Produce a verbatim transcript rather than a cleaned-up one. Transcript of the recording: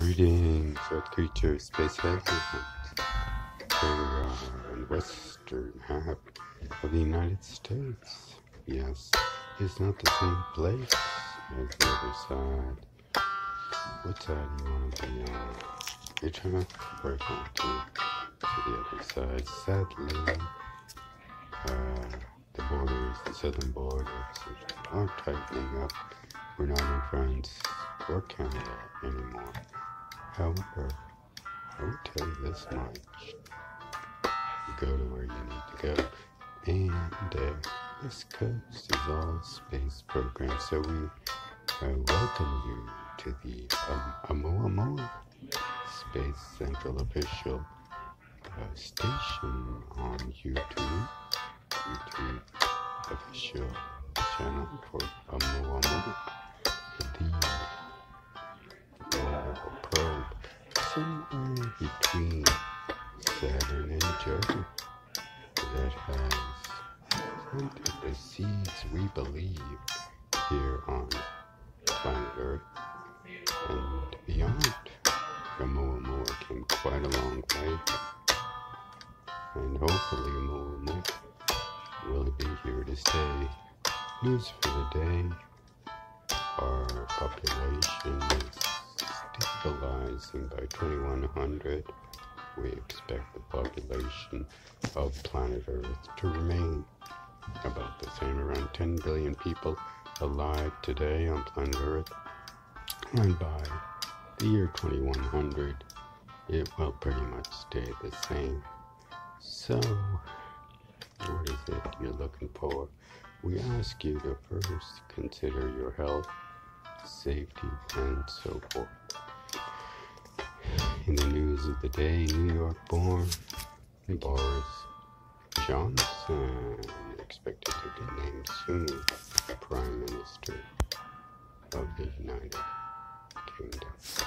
Greetings, Earth creatures, space habitants. Here we are in the western half of the United States. Yes, it's not the same place as the other side. What side do you want to be on? You're trying to work on to, to the other side. Sadly, uh, the borders, the southern borders are tightening up. We're not in France or Canada anymore. However, I will tell you this much. You go to where you need to go. And uh, this coast is all space program. So we uh, welcome you to the um, oamuamua Space Central official uh, station on YouTube. YouTube official channel for oamuamua. The wonderful probe somewhere between Saturn and Jupiter that has planted the seeds we believe here on planet Earth and beyond. Oamuamua came quite a long way, and hopefully Oamuamua will be here to stay. News for the day: our population is stabilizing by twenty-one hundred. We expect the population of planet Earth to remain about the same, around ten billion people alive today on planet Earth. And by the year twenty-one hundred, it will pretty much stay the same. So, what is it you're looking for? We ask you to first consider your health, safety, and so forth. In the news of the day, New York born Boris Johnson, expected to be named soon Prime Minister of the United Kingdom.